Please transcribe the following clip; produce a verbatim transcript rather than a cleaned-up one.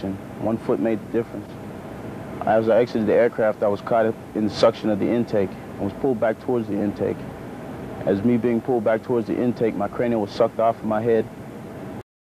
suction. One foot made the difference. As I exited the aircraft, I was caught up in the suction of the intake. I was pulled back towards the intake. As me being pulled back towards the intake, my cranium was sucked off of my head.